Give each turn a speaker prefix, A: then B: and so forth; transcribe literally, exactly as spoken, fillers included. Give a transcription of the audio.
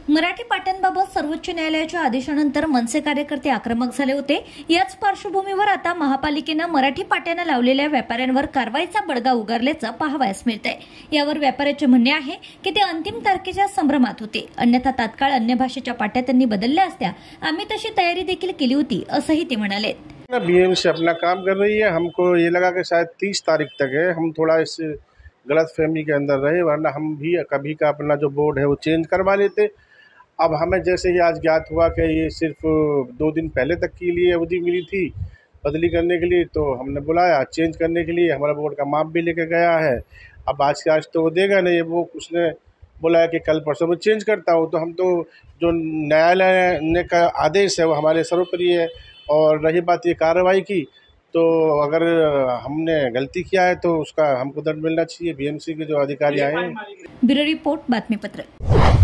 A: मराठी पाट्यांबाबत सर्वोच्च न्यायालयाच्या आदेशानंतर मनसे कार्यकर्ते आक्रमक झाले होते। याच पार्श्वभूमीवर आता महापालिकेनं मराठी पाट्यांना लावलेल्या व्यापाऱ्यांवर कारवाईचा बडगा उगारल्याचं पाहावयास मिळतंय। यावर व्यापाऱ्याचे म्हणणे आहे की ते अंतिम तारखेच्या संभ्रमात होते, अन्यथा तात्काळ अन्य भाषेच्या पाट्या त्यांनी बदलल्या असत्या, आम्ही तशी तयारी देखील केली होती असंही ते म्हणाले।
B: बीएमसी अपना काम कर रही है, हमको ये लगा कि शायद तीस तारीख तक है, हम थोड़ा इस गलत फहमी के अंदर रहे, वरना हम भी कभी का अपना जो बोर्ड है वो चेंज करवा लेते। अब हमें जैसे ही आज ज्ञात हुआ कि ये सिर्फ दो दिन पहले तक के लिए अवधि मिली थी बदली करने के लिए, तो हमने बुलाया चेंज करने के लिए। हमारा बोर्ड का माप भी लेके गया है। अब आज के आज तो वो देगा नहीं, वो उसने बोला है कि कल परसों में चेंज करता हूँ। तो हम तो जो न्यायालय ने का आदेश है वो हमारे सर्वोपरि है। और रही बात ये कार्रवाई की, तो अगर हमने गलती किया है तो उसका हमको दंड मिलना चाहिए। बीएमसी के जो अधिकारी आए हैं।
A: ब्यूरो रिपोर्ट बातमीपत्र।